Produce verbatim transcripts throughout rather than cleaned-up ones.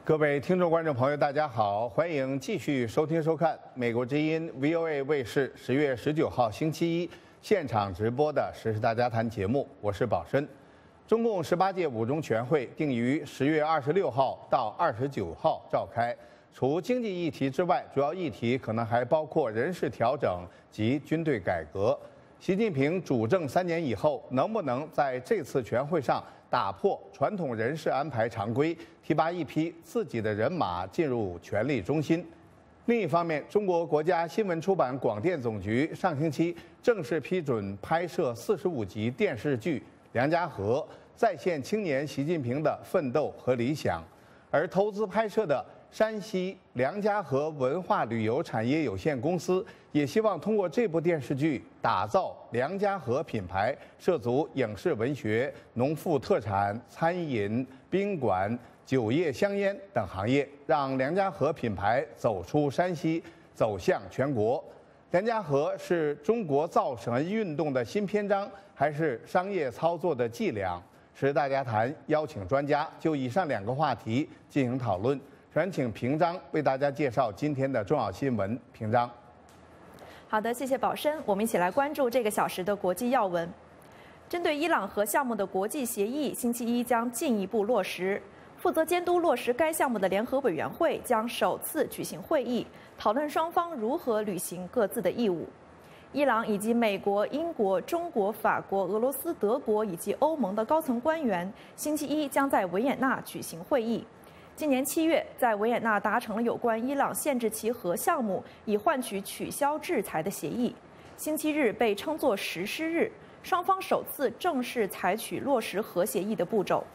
各位听众、观众朋友，大家好，欢迎继续收听、收看美国之音 V O A 卫视十月十九号星期一现场直播的《时事大家谈》节目，我是宝申。中共十八届五中全会定于十月二十六号到二十九号召开。除经济议题之外，主要议题可能还包括人事调整及军队改革。习近平主政三年以后，能不能在这次全会上打破传统人事安排常规，提拔一批自己的人马进入权力中心？另一方面，中国国家新闻出版广电总局上星期正式批准拍摄四十五集电视剧《梁家河》，再现青年习近平的奋斗和理想。而投资拍摄的山西梁家河文化旅游产业有限公司也希望通过这部电视剧打造梁家河品牌，涉足影视文学、农副特产、餐饮、宾馆、酒业、香烟等行业，让梁家河品牌走出山西，走向全国。梁家河是中国造神运动的新篇章，还是商业操作的伎俩？时事大家谈邀请专家就以上两个话题进行讨论。首先，请平章为大家介绍今天的重要新闻。平章， 好的，谢谢宝申。我们一起来关注这个小时的国际要闻。针对伊朗核项目的国际协议，星期一将进一步落实。负责监督落实该项目的联合委员会将首次举行会议，讨论双方如何履行各自的义务。伊朗以及美国、英国、中国、法国、俄罗斯、德国以及欧盟的高层官员，星期一将在维也纳举行会议。今年七月，在维也纳达成了有关伊朗限制其核项目以换取取消制裁的协议。星期日被称作实施日，双方首次正式采取落实核协议的步骤。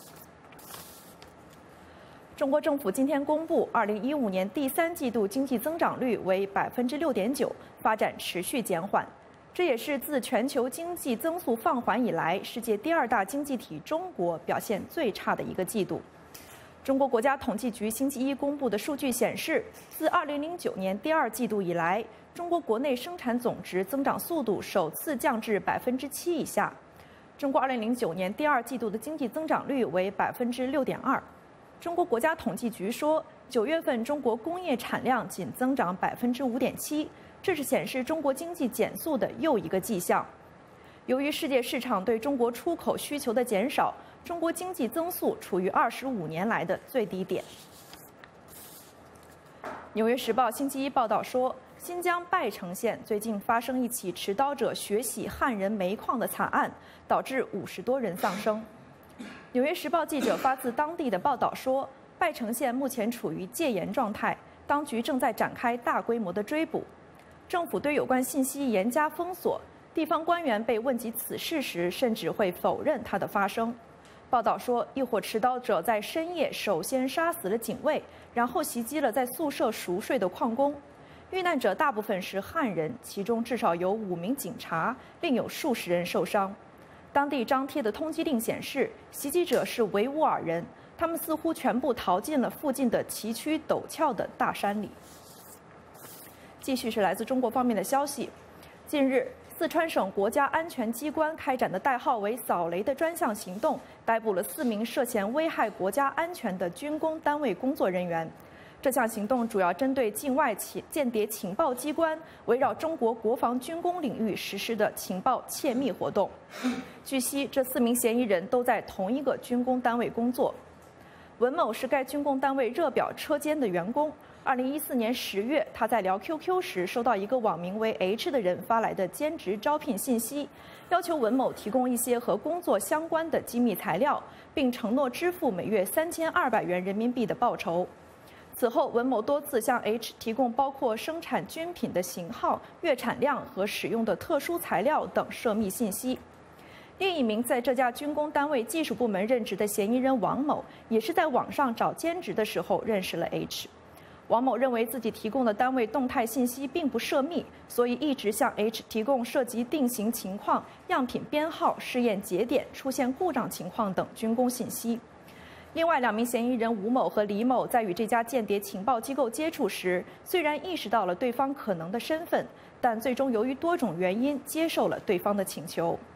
中国政府今天公布，二零一五年第三季度经济增长率为百分之六点九，发展持续减缓。这也是自全球经济增速放缓以来，世界第二大经济体中国表现最差的一个季度。中国国家统计局星期一公布的数据显示，自二零零九年第二季度以来，中国国内生产总值增长速度首次降至百分之七以下。中国二零零九年第二季度的经济增长率为百分之六点二。中国国家统计局说，九月份中国工业产量仅增长百分之五点七，这是显示中国经济减速的又一个迹象。由于世界市场对中国出口需求的减少，中国经济增速处于二十五年来的最低点。《纽约时报》星期一报道说，新疆拜城县最近发生一起持刀者血洗汉人煤矿的惨案，导致五十多人丧生。《纽约时报》记者发自当地的报道说，拜城县目前处于戒严状态，当局正在展开大规模的追捕。政府对有关信息严加封锁，地方官员被问及此事时，甚至会否认它的发生。报道说，一伙持刀者在深夜首先杀死了警卫，然后袭击了在宿舍熟睡的矿工。遇难者大部分是汉人，其中至少有五名警察，另有数十人受伤。当地张贴的通缉令显示，袭击者是维吾尔人，他们似乎全部逃进了附近的崎岖陡峭的大山里。继续是来自中国方面的消息，近日，四川省国家安全机关开展的代号为“扫雷”的专项行动，逮捕了四名涉嫌危害国家安全的军工单位工作人员。这项行动主要针对境外间谍情报机关围绕中国国防军工领域实施的情报窃密活动。据悉，这四名嫌疑人都在同一个军工单位工作。文某是该军工单位热表车间的员工。二零一四年十月，他在聊 Q Q 时收到一个网名为 H 的人发来的兼职招聘信息，要求文某提供一些和工作相关的机密材料，并承诺支付每月三千二百元人民币的报酬。此后，文某多次向 H 提供包括生产军品的型号、月产量和使用的特殊材料等涉密信息。另一名在这家军工单位技术部门任职的嫌疑人王某，也是在网上找兼职的时候认识了 H。王某认为自己提供的单位动态信息并不涉密，所以一直向 H 提供涉及定型情况、样品编号、试验节点、出现故障情况等军工信息。另外两名嫌疑人吴某和李某在与这家间谍情报机构接触时，虽然意识到了对方可能的身份，但最终由于多种原因接受了对方的请求。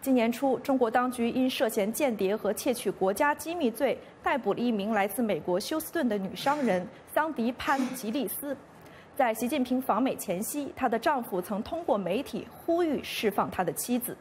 今年初，中国当局因涉嫌间谍和窃取国家机密罪，逮捕了一名来自美国休斯顿的女商人桑迪潘·吉利斯。在习近平访美前夕，她的丈夫曾通过媒体呼吁释放他的妻子。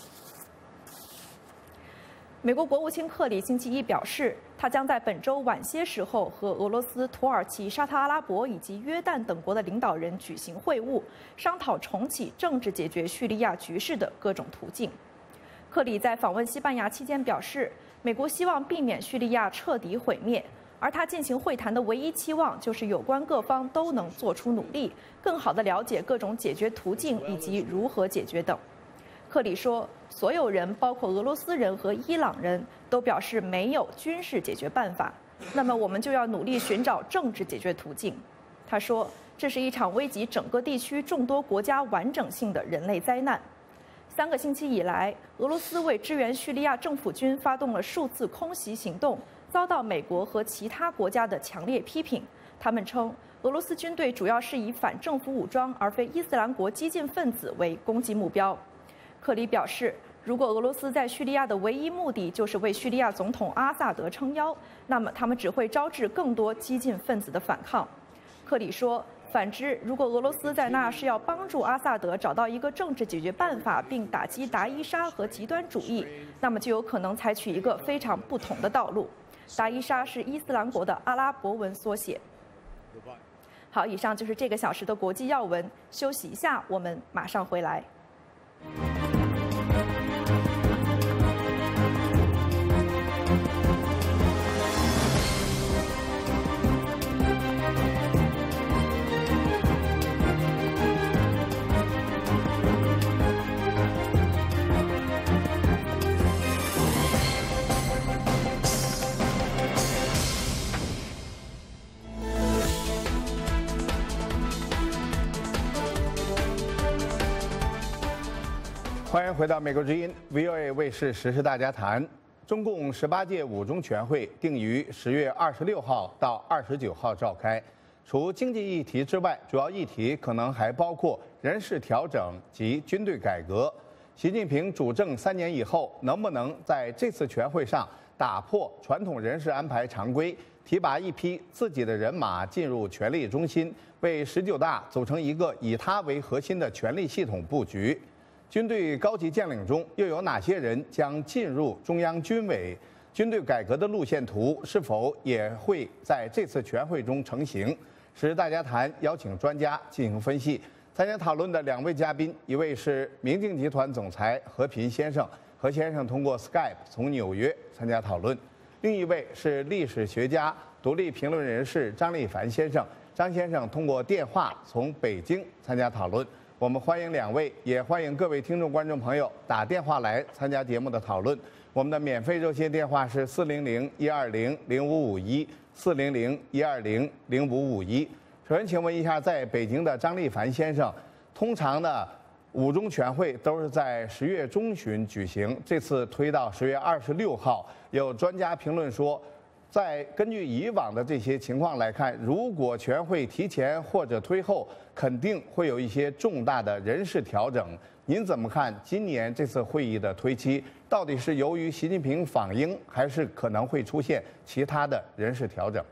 美国国务卿克里星期一表示，他将在本周晚些时候和俄罗斯、土耳其、沙特阿拉伯以及约旦等国的领导人举行会晤，商讨重启政治解决叙利亚局势的各种途径。克里在访问西班牙期间表示，美国希望避免叙利亚彻底毁灭，而他进行会谈的唯一期望就是有关各方都能做出努力，更好地了解各种解决途径以及如何解决等。克里说，所有人，包括俄罗斯人和伊朗人，都表示没有军事解决办法，那么我们就要努力寻找政治解决途径。他说，这是一场危及整个地区众多国家完整性的人类灾难。三个星期以来，俄罗斯为支援叙利亚政府军发动了数次空袭行动，遭到美国和其他国家的强烈批评。他们称，俄罗斯军队主要是以反政府武装而非伊斯兰国激进分子为攻击目标。克里表示，如果俄罗斯在叙利亚的唯一目的就是为叙利亚总统阿萨德撑腰，那么他们只会招致更多激进分子的反抗。克里说，反之，如果俄罗斯在那是要帮助阿萨德找到一个政治解决办法，并打击达伊沙和极端主义，那么就有可能采取一个非常不同的道路。达伊沙是伊斯兰国的阿拉伯文缩写。好，以上就是这个小时的国际要闻。休息一下，我们马上回来。 欢迎回到美国之音 V O A 卫视时事大家谈。中共十八届五中全会定于十月二十六号到二十九号召开。除经济议题之外，主要议题可能还包括人事调整及军队改革。习近平主政三年以后，能不能在这次全会上打破传统人事安排常规，提拔一批自己的人马进入权力中心，为十九大组成一个以他为核心的权力系统布局？军队高级将领中又有哪些人将进入中央军委？军队改革的路线图是否也会在这次全会中成型？时大家谈邀请专家进行分析。参加讨论的两位嘉宾，一位是明镜集团总裁何平先生，何先生通过 Skype 从纽约参加讨论；另一位是历史学家、独立评论人士张立凡先生，张先生通过电话从北京参加讨论。我们欢迎两位，也欢迎各位听众、观众朋友打电话来参加节目的讨论。我们的免费热线电话是四零零一二零零五五一，四零零一二零零五五一。首先，请问一下，在北京的张立凡先生，通常呢，五中全会都是在十月中旬举行，这次推到十月二十六号。有专家评论说，在根据以往的这些情况来看，如果全会提前或者推后，肯定会有一些重大的人事调整。您怎么看今年这次会议的推期？到底是由于习近平访英，还是可能会出现其他的人事调整？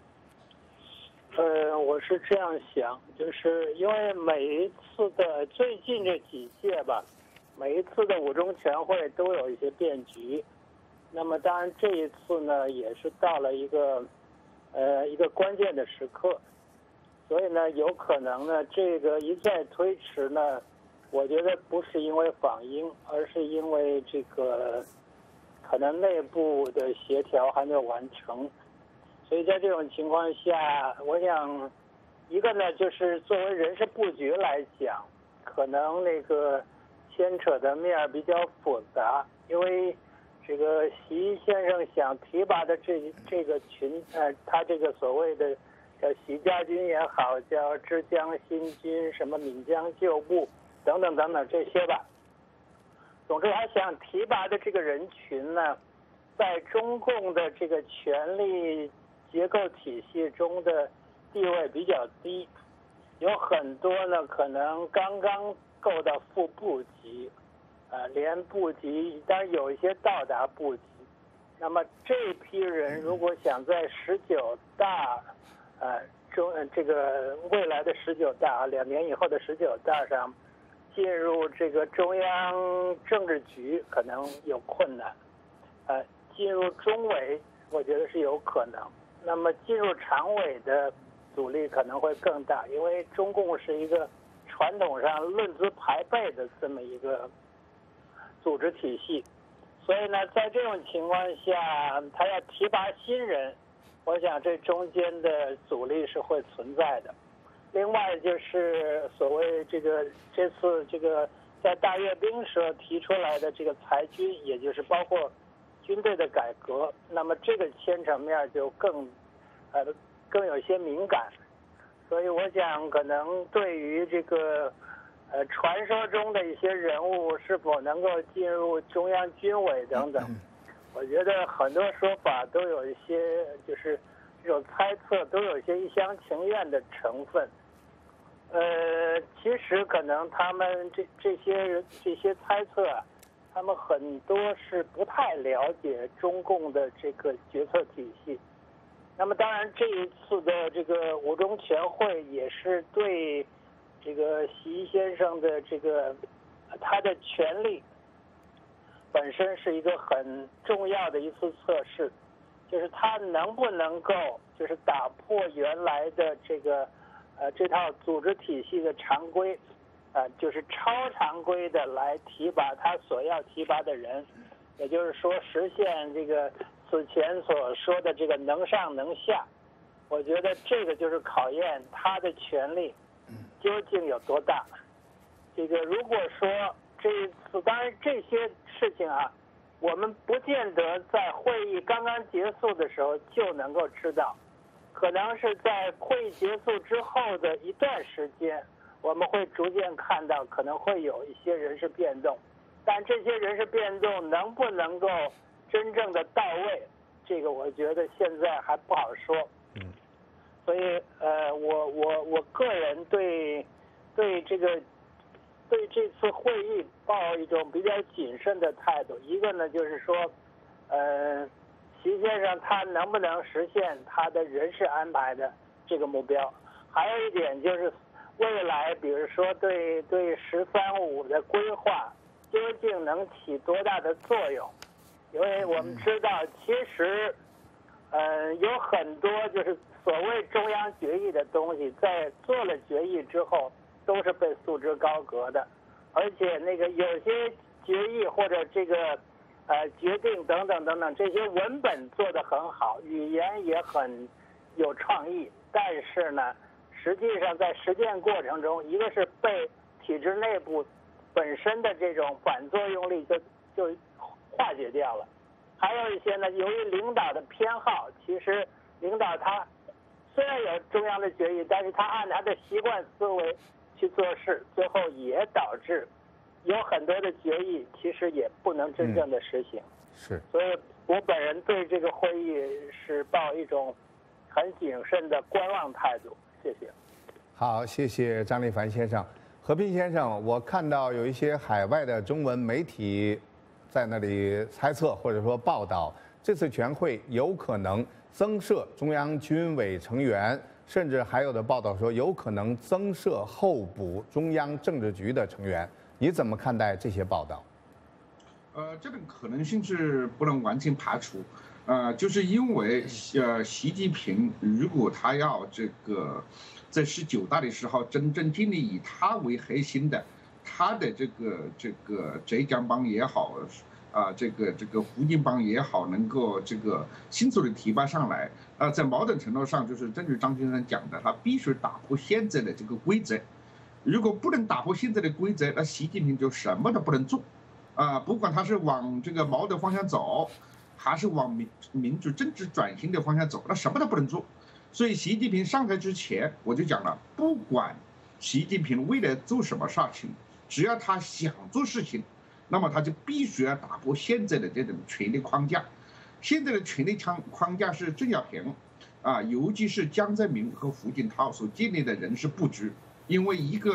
呃，我是这样想，就是因为每一次的最近这几届吧，每一次的五中全会都有一些变局。那么当然这一次呢，也是到了一个呃一个关键的时刻，所以呢，有可能呢，这个一再推迟呢，我觉得不是因为访英，而是因为这个可能内部的协调还没有完成。所以在这种情况下，我想一个呢，就是作为人事布局来讲，可能那个牵扯的面比较复杂，因为这个习先生想提拔的这这个群，呃，他这个所谓的叫习家军也好，叫之江新军，什么闽江旧部等等等等这些吧。总之，他想提拔的这个人群呢，在中共的这个权力结构体系中的地位比较低，有很多呢可能刚刚够到副部级， 呃，连部级，当然有一些到达部级。那么这批人如果想在十九大，呃，中这个未来的十九大，两年以后的十九大上进入这个中央政治局，可能有困难。呃，进入中委，我觉得是有可能。那么进入常委的阻力可能会更大，因为中共是一个传统上论资排辈的这么一个组织体系，所以呢，在这种情况下，他要提拔新人，我想这中间的阻力是会存在的。另外就是所谓这个这次这个在大阅兵时候提出来的这个裁军，也就是包括军队的改革，那么这个牵扯面就更呃更有些敏感，所以我想可能对于这个呃传说中的一些人物是否能够进入中央军委等等，我觉得很多说法都有一些就是这种猜测都有一些一厢情愿的成分。呃，其实可能他们这这些这些猜测啊，他们很多是不太了解中共的这个决策体系。那么当然这一次的这个五中全会也是对这个习先生的这个他的权力本身是一个很重要的一次测试，就是他能不能够就是打破原来的这个呃这套组织体系的常规，呃就是超常规的来提拔他所要提拔的人，也就是说实现这个此前所说的这个能上能下。我觉得这个就是考验他的权力究竟有多大。这个如果说这一次，当然这些事情啊，我们不见得在会议刚刚结束的时候就能够知道，可能是在会议结束之后的一段时间，我们会逐渐看到可能会有一些人事变动，但这些人事变动能不能够真正的到位，这个我觉得现在还不好说。嗯，所以呃，我我我个人对对这个对这次会议抱一种比较谨慎的态度。一个呢就是说，呃，习先生他能不能实现他的人事安排的这个目标？还有一点就是未来，比如说对对“十三五”的规划究竟能起多大的作用？因为我们知道，其实，呃，有很多就是所谓中央决议的东西，在做了决议之后，都是被束之高阁的，而且那个有些决议或者这个呃决定等等等等，这些文本做得很好，语言也很有创意，但是呢，实际上在实践过程中，一个是被体制内部本身的这种反作用力就就化解掉了，还有一些呢，由于领导的偏好，其实领导他虽然有中央的决议，但是他按他的习惯思维去做事，最后也导致有很多的决议其实也不能真正的实行。嗯、 是， 所以我本人对这个会议是抱一种很谨慎的观望态度。谢谢。 好，谢谢张立凡先生。和平先生，我看到有一些海外的中文媒体在那里猜测或者说报道，这次全会有可能增设中央军委成员，甚至还有的报道说有可能增设候补中央政治局的成员。你怎么看待这些报道？ 呃，这种可能性是不能完全排除。呃，就是因为呃，习近平如果他要这个在十九大的时候真正建立以他为核心的，他的这个这个浙江帮也好，啊、呃，这个这个福建帮也好，能够这个迅速的提拔上来，啊、呃，在某种程度上就是正如张先生讲的，他必须打破现在的这个规则。如果不能打破现在的规则，那习近平就什么都不能做，啊、呃，不管他是往这个毛的方向走，还是往民民主政治转型的方向走，那什么都不能做。所以习近平上台之前，我就讲了，不管习近平未来做什么事情，只要他想做事情，那么他就必须要打破现在的这种权力框架。现在的权力框框架是邓小平啊，尤其是江泽民和胡锦涛所建立的人事布局。因为一个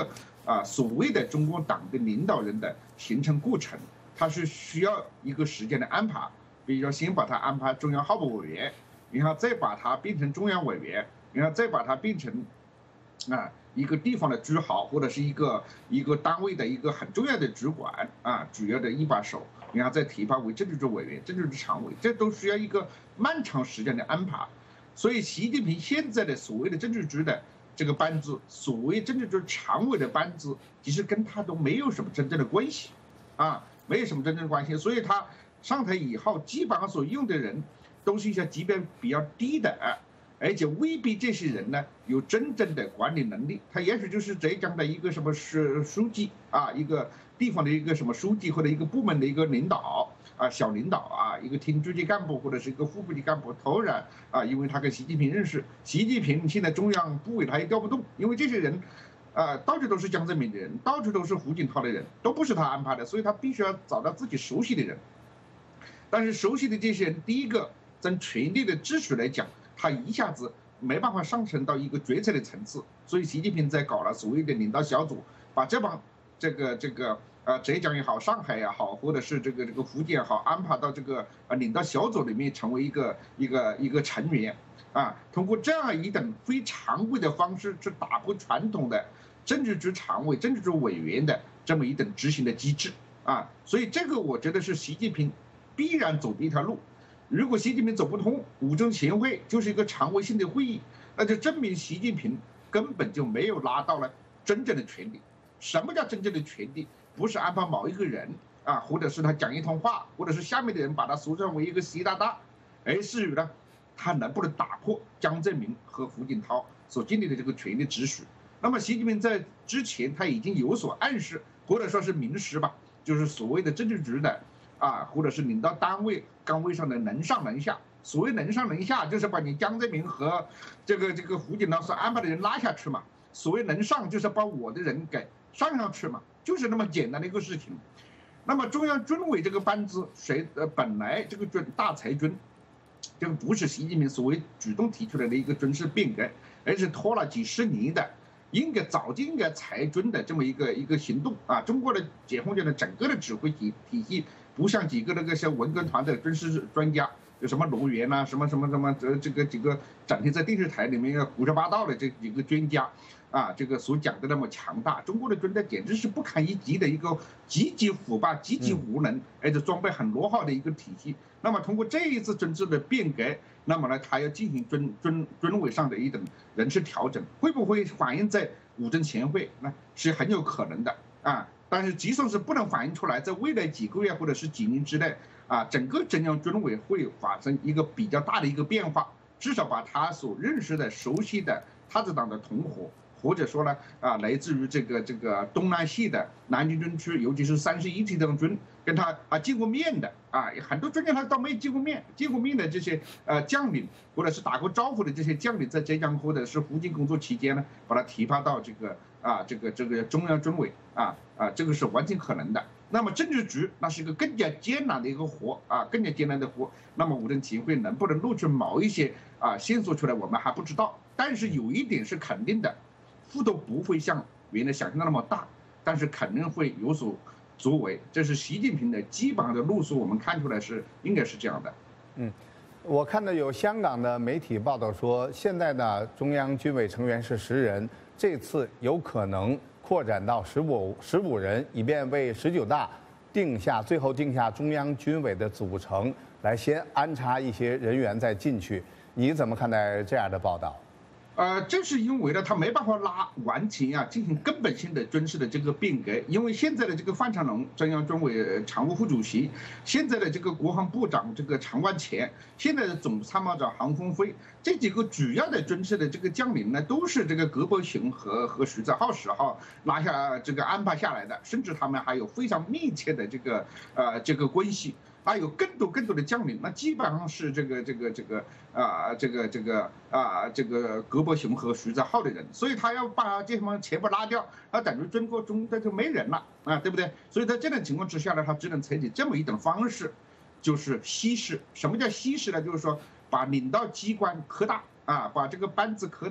啊所谓的中国党的领导人的形成过程，它是需要一个时间的安排。比如说，先把他安排中央候补委员，然后再把他变成中央委员，然后再把他变成啊一个地方的支行或者是一个一个单位的一个很重要的主管啊，主要的一把手，然后再提拔为政治局委员、政治局常委，这都需要一个漫长时间的安排。所以，习近平现在的所谓的政治局的这个班子，所谓政治局常委的班子，其实跟他都没有什么真正的关系，啊，没有什么真正的关系。所以他上台以后，基本上所用的人都是一些级别比较低的，而且未必这些人呢有真正的管理能力。他也许就是浙江的一个什么书书记啊，一个地方的一个什么书记或者一个部门的一个领导啊，小领导啊，一个厅局级干部或者是一个副部级干部。突然啊，因为他跟习近平认识，习近平现在中央部委他也调不动，因为这些人。呃，到处都是江泽民的人，到处都是胡锦涛的人，都不是他安排的，所以他必须要找到自己熟悉的人。但是熟悉的这些人，第一个从权力的秩序来讲，他一下子没办法上升到一个决策的层次，所以习近平在搞了所谓的领导小组，把这帮这个这个呃浙江也好，上海也好，或者是这个这个福建也好，安排到这个呃领导小组里面成为一个一个一个成员啊，通过这样一种非常规的方式去打破传统的政治局常委、政治局委员的这么一种执行的机制啊，所以这个我觉得是习近平必然走的一条路。如果习近平走不通，五中全会就是一个常委性的会议，那就证明习近平根本就没有拿到了真正的权利。什么叫真正的权利？不是安排某一个人啊，或者是他讲一通话，或者是下面的人把他塑造为一个习大大，而是于呢，他能不能打破江泽民和胡锦涛所建立的这个权力秩序？那么，习近平在之前他已经有所暗示，或者说是明示吧，就是所谓的政治局的啊，或者是领导单位岗位上的能上能下。所谓能上能下，就是把你江泽民和这个这个胡锦涛所安排的人拉下去嘛。所谓能上，就是把我的人给上上去嘛，就是那么简单的一个事情。那么中央军委这个班子，谁呃本来这个军大裁军，这个不是习近平所谓主动提出来的一个军事变革，而是拖了几十年的。应该早就应该裁军的这么一个一个行动啊！中国的解放军的整个的指挥体体系，不像几个那个像文革团的军事专家，有什么罗源呐，什么什么什么这这个几个整天在电视台里面胡说八道的这几个专家啊，这个所讲的那么强大，中国的军队简直是不堪一击的一个极其腐败、极其无能，而且装备很落后的一个体系。那么通过这一次军制的变革，那么呢，他要进行军军军委上的一种人事调整，会不会反映在五中全会？那是很有可能的啊。但是就算是不能反映出来，在未来几个月或者是几年之内啊，整个中央军委会发生一个比较大的一个变化，至少把他所认识的、熟悉的太子党的同伙。或者说呢，啊，来自于这个这个东南系的南京军区，尤其是三十一集团军，跟他啊见过面的啊，很多专家他都没见过面，见过面的这些呃将领，或者是打过招呼的这些将领，在浙江或者是福建工作期间呢，把他提拔到这个啊这个这个中央军委啊啊，这个是完全可能的。那么政治局那是一个更加艰难的一个活啊，更加艰难的活。那么五中全会能不能露出某一些啊线索出来，我们还不知道。但是有一点是肯定的。幅度不会像原来想象的那么大，但是肯定会有所作为。这是习近平的基本上的路数，我们看出来是应该是这样的。 嗯，我看到有香港的媒体报道说，现在呢中央军委成员是十人，这次有可能扩展到十五十五人，以便为十九大定下最后定下中央军委的组成，来先安插一些人员再进去。你怎么看待这样的报道？ 呃，这是因为呢，他没办法拉完全啊进行根本性的军事的这个变革，因为现在的这个范长龙中央军委常务副主席，现在的这个国防部长这个常万全，现在的总参谋长韩峰飞，这几个主要的军事的这个将领呢，都是这个葛伯雄和和徐载浩时候拿下这个安排下来的，甚至他们还有非常密切的这个呃这个关系。还有更多更多的将领，那基本上是这个这个这个啊、呃、这个这个啊、呃、这个葛伯雄和徐载浩的人，所以他要把这帮全部拉掉，那等于中国中这就没人了啊，对不对？所以在这种情况之下呢，他只能采取这么一种方式，就是稀释。什么叫稀释呢？就是说把领导机关扩大啊，把这个班子扩大。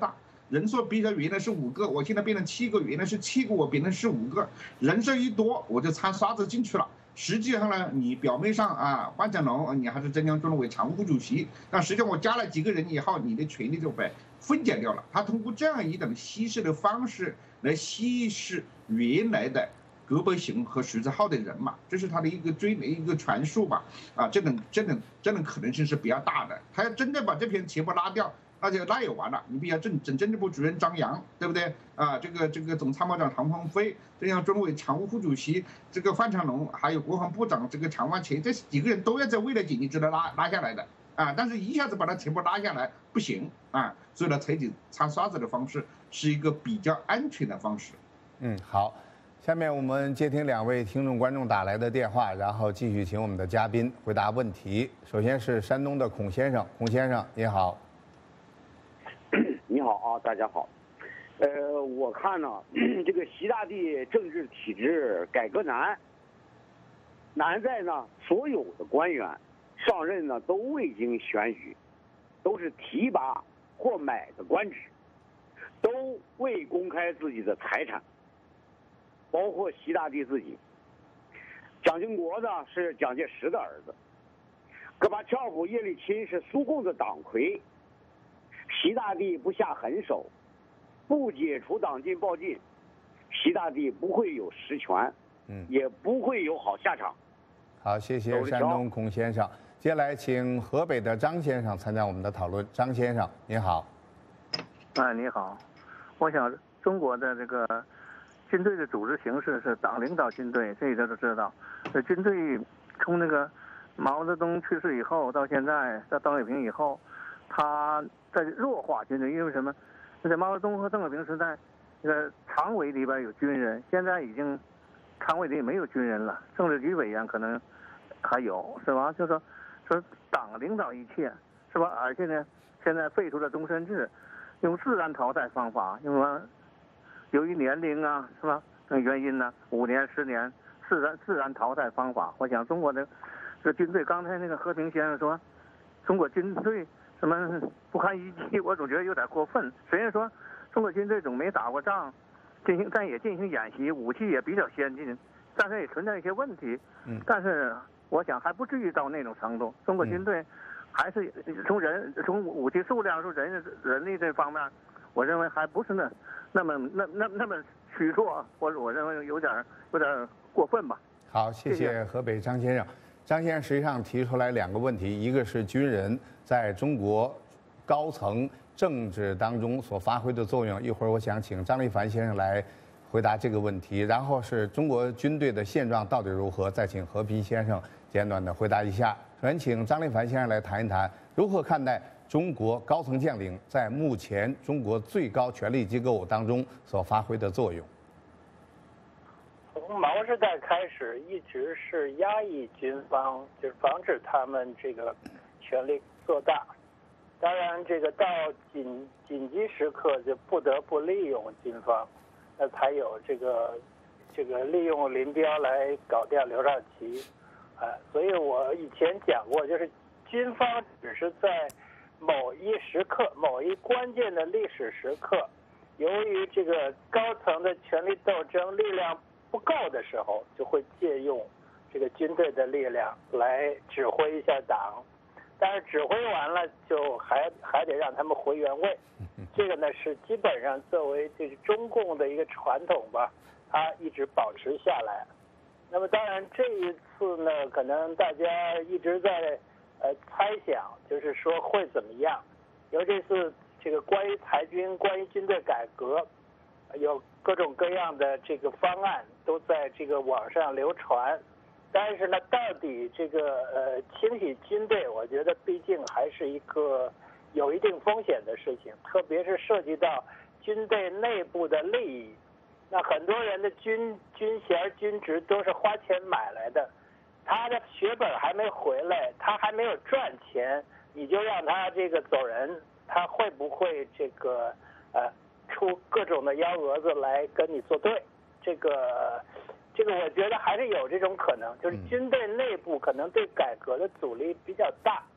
人数比较原来是五个，我现在变成七个，原来是七个，我变成十五个，人数一多我就掺沙子进去了。实际上呢，你表面上啊，范强龙你还是中央军委常务副主席，但实际上我加了几个人以后，你的权力就被分解掉了。他通过这样一种稀释的方式来稀释原来的葛北雄和徐志浩的人嘛，这是他的一个追一个传述吧。啊，这种这种这种可能性是比较大的。他要真的把这批人全部拉掉，那就那也完了。你比如政政政治部主任张扬，对不对？啊，这个这个总参谋长唐鹏飞，中央军委常务副主席这个范强龙，还有国防部长这个常万全，这几个人都要在未来几年之内拉拉下来的。啊，但是一下子把它全部拉下来不行啊，所以呢，采取掺沙子的方式是一个比较安全的方式。 嗯，好。下面我们接听两位听众观众打来的电话，然后继续请我们的嘉宾回答问题。首先是山东的孔先生，孔先生你好。 你好啊，大家好。呃，我看呢，这个习大帝政治体制改革难，难在呢，所有的官员上任呢都未经选举，都是提拔或买的官职，都未公开自己的财产。包括习大帝自己，蒋经国呢是蒋介石的儿子，戈巴乔夫、叶利钦是苏共的党魁，习大帝不下狠手，不解除党禁报禁，习大帝不会有实权，嗯，也不会有好下场。 好，谢谢山东孔先生。接下来请河北的张先生参加我们的讨论。张先生，你好。 哎，你好，我想中国的这个军队的组织形式是党领导军队，这个都知道。这军队从那个毛泽东去世以后到现在，到邓小平以后，他在弱化军队，因为什么？在毛泽东和邓小平时代，这个常委里边有军人，现在已经常委里没有军人了，政治局委员可能还有，是吧？就说说党领导一切，是吧？而且呢，现在废除了终身制，用自然淘汰方法，用什么？由于年龄啊，是吧？那原因呢？五年、十年，自然自然淘汰方法。我想中国的这军队，刚才那个和平先生说，中国军队什么不堪一击，我总觉得有点过分。虽然说中国军队总没打过仗，进行但也进行演习，武器也比较先进，但是也存在一些问题。嗯。但是我想还不至于到那种程度。中国军队还是从人从武器数量、从人人力这方面，我认为还不是那。那么那那那么虚弱，或者我认为有点有点过分吧。 好，谢谢河北张先生。张先生实际上提出来两个问题，一个是军人在中国高层政治当中所发挥的作用，一会儿我想请张立凡先生来回答这个问题。然后是中国军队的现状到底如何，再请何皮先生简短的回答一下。首先请张立凡先生来谈一谈如何看待中国高层将领在目前中国最高权力机构当中所发挥的作用。 从毛时代开始，一直是压抑军方，就是防止他们这个权力做大。当然，这个到紧紧急时刻就不得不利用军方，那才有这个这个利用林彪来搞掉刘少奇，啊，所以我以前讲过，就是军方只是在某一时刻、某一关键的历史时刻，由于这个高层的权力斗争力量不够的时候，就会借用这个军队的力量来指挥一下党，但是指挥完了就还还得让他们回原位。这个呢是基本上作为这个中共的一个传统吧，它一直保持下来。那么当然这一次呢，可能大家一直在呃猜想，就是说会怎么样？尤其是这个关于裁军、关于军队改革，有各种各样的这个方案都在这个网上流传。但是呢，到底这个呃清洗军队，我觉得毕竟还是一个有一定风险的事情，特别是涉及到军队内部的利益。那很多人的军军衔、军职都是花钱买来的，他的血本还没回来，他还没有赚钱，你就让他这个走人，他会不会这个呃出各种的幺蛾子来跟你作对？这个这个我觉得还是有这种可能，就是军队内部可能对改革的阻力比较大，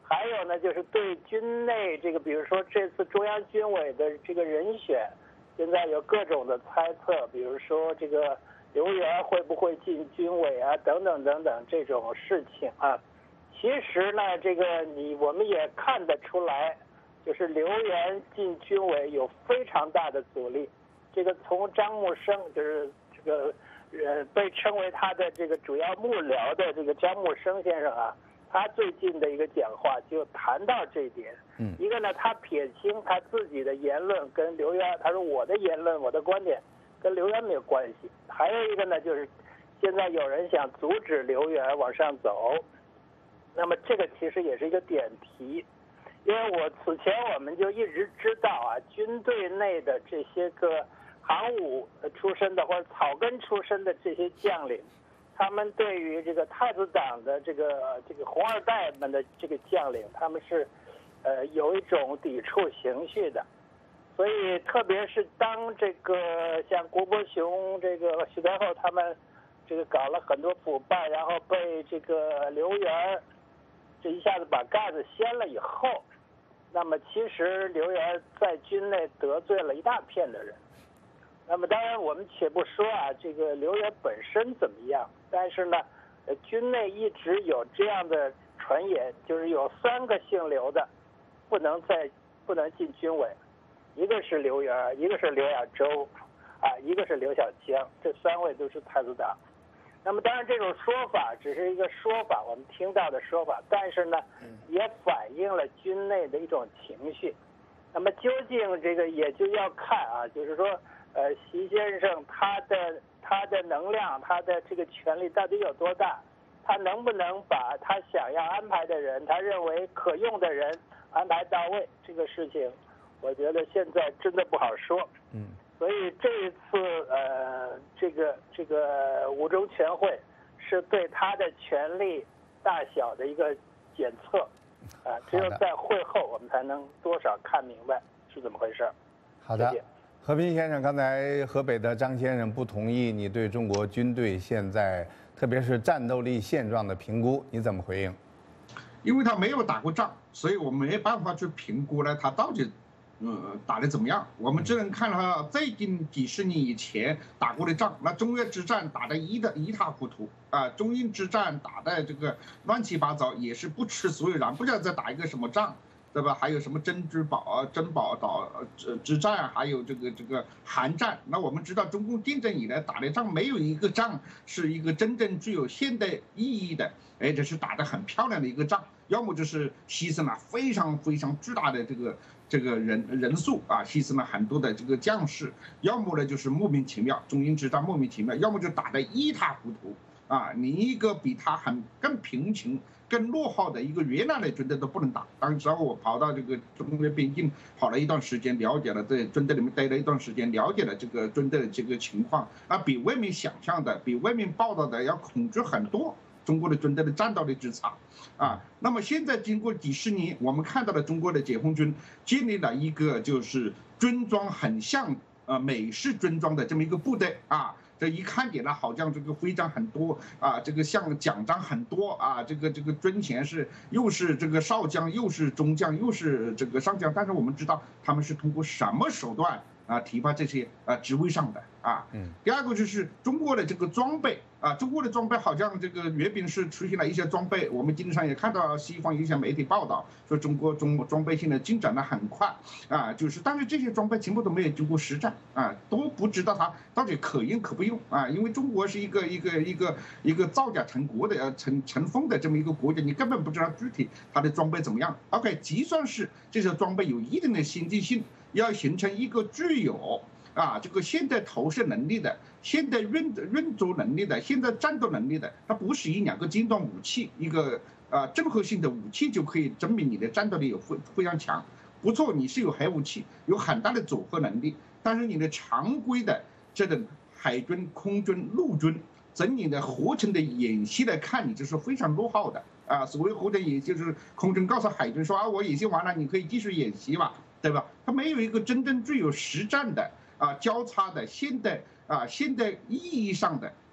还有呢，就是对军内这个，比如说这次中央军委的这个人选，现在有各种的猜测，比如说这个刘源会不会进军委啊，等等等等这种事情啊。其实呢，这个你我们也看得出来，就是刘源进军委有非常大的阻力。这个从张木生，就是这个呃被称为他的这个主要幕僚的这个张木生先生啊。他最近的一个讲话就谈到这一点，嗯，一个呢，他撇清他自己的言论跟刘源，他说我的言论、我的观点跟刘源没有关系。还有一个呢，就是现在有人想阻止刘源往上走，那么这个其实也是一个点题，因为我此前我们就一直知道啊，军队内的这些个航武出身的或者草根出身的这些将领。他们对于这个太子党的这个这个红二代们的这个将领，他们是，呃，有一种抵触情绪的，所以特别是当这个像郭伯雄、这个徐才厚他们，这个搞了很多腐败，然后被这个刘源，这一下子把盖子掀了以后，那么其实刘源在军内得罪了一大片的人。那么当然，我们且不说啊，这个刘源本身怎么样，但是呢，呃，军内一直有这样的传言，就是有三个姓刘的，不能再不能进军委，一个是刘源，一个是刘亚洲，啊，一个是刘小江，这三位都是太子党。那么当然，这种说法只是一个说法，我们听到的说法，但是呢，也反映了军内的一种情绪。那么究竟这个也就要看啊，就是说。呃，习先生他的他的能量，他的这个权力到底有多大？他能不能把他想要安排的人，他认为可用的人安排到位？这个事情，我觉得现在真的不好说。嗯。所以这一次呃，这个这个五中全会是对他的权力大小的一个检测，啊、呃，只有在会后我们才能多少看明白是怎么回事。 好的。 谢谢。 和平先生，刚才河北的张先生不同意你对中国军队现在，特别是战斗力现状的评估，你怎么回应？ 因为他没有打过仗，所以我们没办法去评估呢，他到底，呃，打得怎么样？我们只能看他最近几十年以前打过的仗。那中越之战打得一的一塌糊涂啊，中印之战打的这个乱七八糟，也是不吃所以然，不知道在打一个什么仗。对吧？还有什么珍珠堡啊、珍宝岛之之战，还有这个这个韩战。那我们知道，中共建政以来打的仗，没有一个仗是一个真正具有现代意义的，而且是打得很漂亮的一个仗。要么就是牺牲了非常非常巨大的这个这个人人数啊，牺牲了很多的这个将士；要么呢就是莫名其妙，中英之战莫名其妙；要么就打得一塌糊涂啊，你一个比他很更平情。更落后的一个越南的军队都不能打。当时我跑到这个中越边境跑了一段时间，了解了在军队里面待了一段时间，了解了这个军队的这个情况，啊，比外面想象的、比外面报道的要恐惧很多。中国的军队的战斗力之差，啊，那么现在经过几十年，我们看到了中国的解放军建立了一个就是军装很像呃美式军装的这么一个部队啊。这一看起来好像这个徽章很多啊，这个像奖章很多啊，这个这个军衔是又是这个少将，又是中将，又是这个上将，但是我们知道他们是通过什么手段啊提拔这些啊职位上的啊。嗯。第二个就是中国的这个装备啊，中国的装备好像这个阅兵式出现了一些装备，我们经常也看到西方一些媒体报道说中国中装备现在进展的很快啊，就是但是这些装备全部都没有经过实战啊，都不知道它到底可用可不用啊，因为中国是一个一个一个一个造假成国的成成风的这么一个国家，你根本不知道具体它的装备怎么样。OK， 就算是这些装备有一定的先进性，要形成一个具有啊，这个现代投射能力的、现代运运作能力的、现代战斗能力的，它不是一两个尖端武器，一个啊综合性的武器就可以证明你的战斗力有非非常强。不错，你是有核武器，有很大的组合能力，但是你的常规的这种海军、空军、陆军整你的合成的演习来看，你这是非常落后的啊。所谓合成演习，就是空军告诉海军说啊，我演习完了，你可以继续演习嘛，对吧？它没有一个真正具有实战的。啊，交叉的现代啊，现代意义上的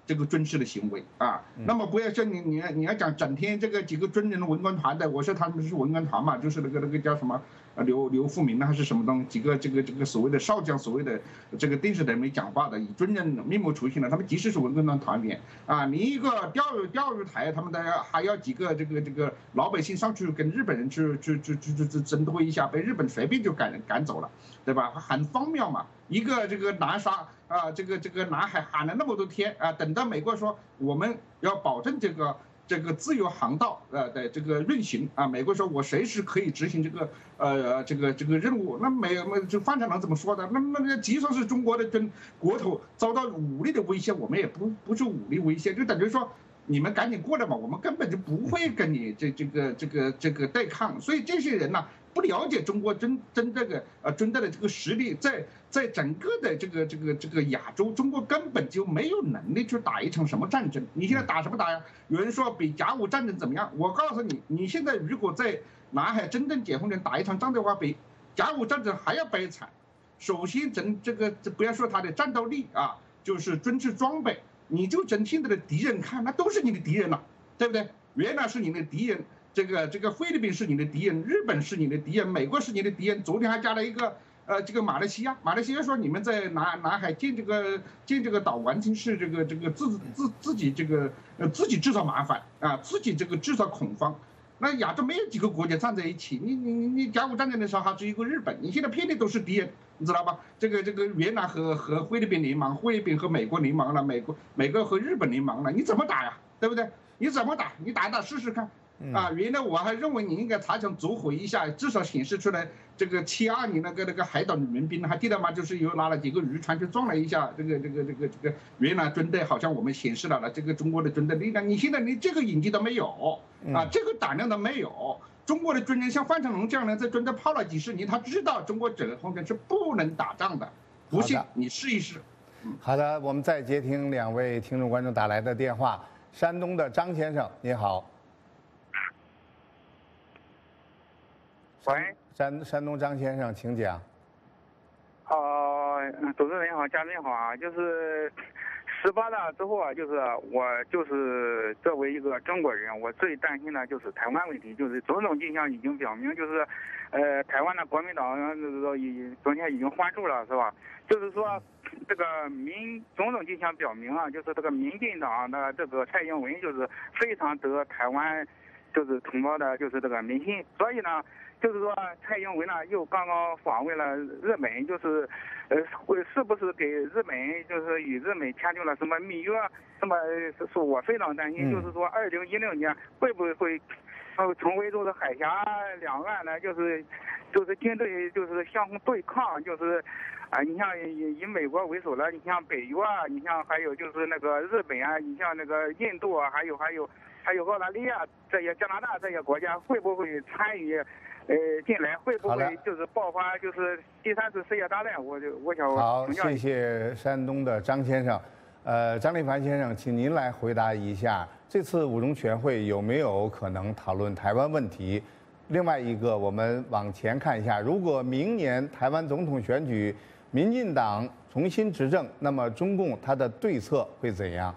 这个军事的行为啊。那么不要像你你你要讲整天这个几个军人的文官团的，我说他们是文官团嘛，就是那个那个叫什么啊刘刘富明呢还是什么东西，几个这个这个所谓的少将，所谓的这个电视台没讲话的，以军人面目出现了，他们即使是文官团团员啊，你一个钓鱼钓鱼台，他们的还要几个这个这个老百姓上去跟日本人去去去去去争夺一下，被日本随便就赶赶走了，对吧？很荒谬嘛，一个这个南沙。啊，这个这个南海喊了那么多天啊，等到美国说我们要保证这个这个自由航道呃的这个运行啊，美国说我随时可以执行这个呃这个这个任务，那美美就范长怎么说的？那那即使是中国的军国土遭到武力的威胁，我们也不不是武力威胁，就等于说你们赶紧过来吧，我们根本就不会跟你这这个这个这个对抗，所以这些人呢。不了解中国真真这个呃军队的这个实力，在在整个的这个这个这个亚洲，中国根本就没有能力去打一场什么战争。你现在打什么打呀？有人说比甲午战争怎么样？我告诉你，你现在如果在南海真正解放军打一场仗的话，比甲午战争还要悲惨。首先，整这个不要说他的战斗力啊，就是军事装备，你就整现在的敌人看，那都是你的敌人了，对不对？原来是你的敌人。这个这个菲律宾是你的敌人，日本是你的敌人，美国是你的敌人。昨天还加了一个呃，这个马来西亚，马来西亚说你们在南南海建这个建这个岛，完全是这个这个自自自己这个呃自己制造麻烦啊，自己这个制造恐慌。那亚洲没有几个国家站在一起，你你你你甲午战争的时候还只有一个日本，你现在遍地都是敌人，你知道吧？这个这个越南和和菲律宾联盟，菲律宾和美国联盟了，美国美国和日本联盟了，你怎么打呀？对不对？你怎么打？你打打试试看。啊，原来我还认为你应该查证走毁一下，至少显示出来这个七二年那个那个海岛民兵还记得吗？就是有拿了几个渔船去撞了一下这个这个这个这个越南军队，好像我们显示了了这个中国的军队力量。你现在连这个影迹都没有啊，这个胆量都没有。中国的军人像范成龙这样的在军队泡了几十年，他知道中国解放军是不能打仗的，不信你试一试。 好的，我们再接听两位听众观众打来的电话。山东的张先生，你好。 喂， 山山东张先生，请讲。 呃，主持人好，嘉宾好啊，就是十八大之后啊，就是我就是作为一个中国人，我最担心的就是台湾问题，就是种种迹象已经表明，就是呃，台湾的国民党这个已昨天已经换住了，是吧？就是说这个民种种迹象表明啊，就是这个民进党的这个蔡英文就是非常得台湾就是同胞的就是这个民心，所以呢。就是说，蔡英文呢又刚刚访问了日本，就是，呃，会是不是给日本就是与日本签订了什么密约？什么是我非常担心，就是说，二零一六年会不会，呃，成为就是海峡两岸呢，就是就是军队就是相互对抗，就是啊，你像以以美国为首的，你像北约啊，你像还有就是那个日本啊，你像那个印度啊，还有还有还有澳大利亚这些加拿大这些国家会不会参与？呃，进来会不会就是爆发就是第三次世界大战？我就我想好，谢谢山东的张先生，呃，张立凡先生，请您来回答一下，这次五中全会有没有可能讨论台湾问题？另外一个，我们往前看一下，如果明年台湾总统选举民进党重新执政，那么中共它的对策会怎样？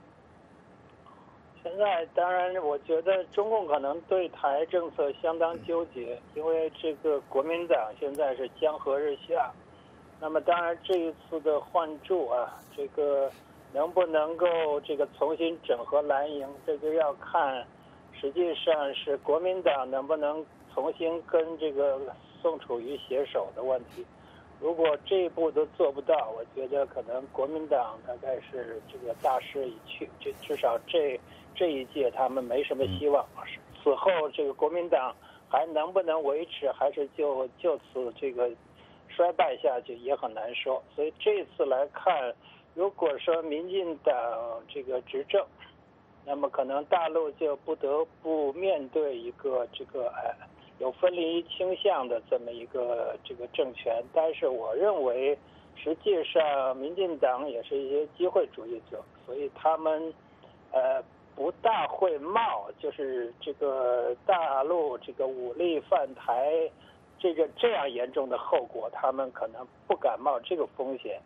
现在当然，我觉得中共可能对台政策相当纠结，因为这个国民党现在是江河日下。那么当然这一次的换柱啊，这个能不能够这个重新整合蓝营，这个要看，实际上是国民党能不能重新跟这个宋楚瑜携手的问题。如果这一步都做不到，我觉得可能国民党大概是这个大势已去，这至少这这一届他们没什么希望。此后这个国民党还能不能维持，还是就就此这个衰败下去也很难说。所以这次来看，如果说民进党这个执政，那么可能大陆就不得不面对一个这个哎。有分离倾向的这么一个这个政权，但是我认为，实际上民进党也是一些机会主义者，所以他们，呃，不大会冒就是这个大陆这个武力犯台，这个这样严重的后果，他们可能不敢冒这个风险。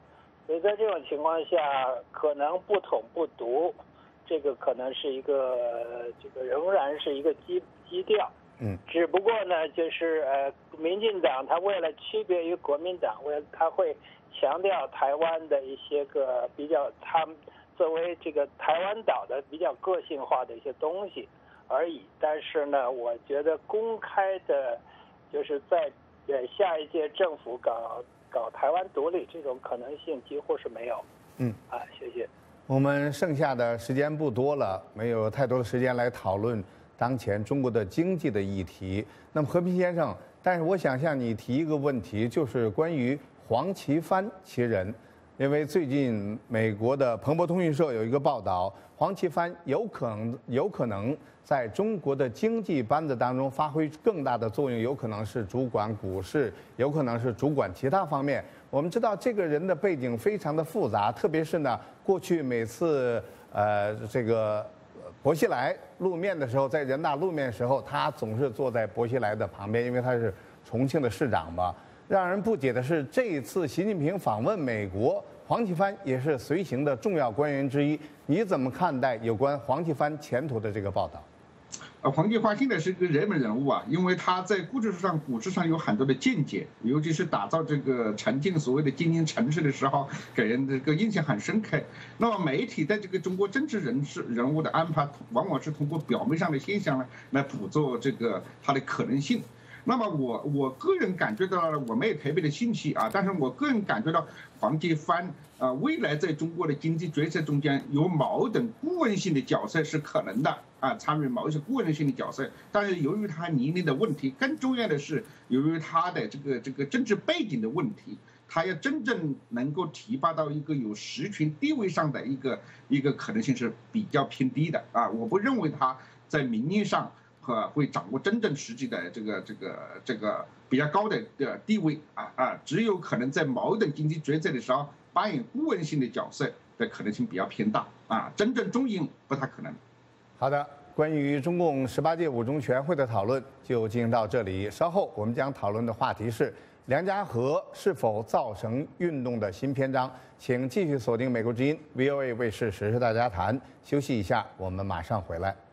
所以在这种情况下，可能不统不独，这个可能是一个这个仍然是一个基基调。 嗯， 只不过呢，就是呃，民进党他为了区别于国民党，为了他会强调台湾的一些个比较，他们作为这个台湾岛的比较个性化的一些东西而已。但是呢，我觉得公开的，就是在呃下一届政府搞搞台湾独立这种可能性几乎是没有。 嗯， 啊，谢谢。 我们剩下的时间不多了，没有太多的时间来讨论当前中国的经济的议题。那么和平先生，但是我想向你提一个问题，就是关于黄奇帆其人，因为最近美国的彭博通讯社有一个报道，黄奇帆有可能有可能在中国的经济班子当中发挥更大的作用，有可能是主管股市，有可能是主管其他方面。我们知道这个人的背景非常的复杂，特别是呢，过去每次呃这个薄熙来露面的时候，在人大露面的时候，他总是坐在薄熙来的旁边，因为他是重庆的市长嘛。让人不解的是，这一次习近平访问美国，黄奇帆也是随行的重要官员之一。你怎么看待有关黄奇帆前途的这个报道？ 呃，黄奇帆现在是一个热门人物啊，因为他在股市上、股市上有很多的见解，尤其是打造这个沉浸所谓的精英城市的时候，给人这个印象很深刻。那么媒体在这个中国政治人士人物的安排，往往是通过表面上的现象呢，来捕捉这个它的可能性。那么我我个人感觉到，我没有特别的兴趣啊，但是我个人感觉到黄奇帆啊，未来在中国的经济决策中间有某种顾问性的角色是可能的啊，参与某一些顾问性的角色。但是由于他年龄的问题，更重要的是由于他的这个这个政治背景的问题，他要真正能够提拔到一个有实权地位上的一个一个可能性是比较偏低的啊，我不认为他在名义上和会掌握真正实际的这个这个这个比较高的的地位啊啊，只有可能在某种经济决策的时候扮演顾问性的角色的可能性比较偏大啊，真正中英不太可能。 好的，关于中共十八届五中全会的讨论就进行到这里，稍后我们将讨论的话题是梁家河是否造成运动的新篇章，请继续锁定美国之音 V O A 卫视时事大家谈，休息一下，我们马上回来。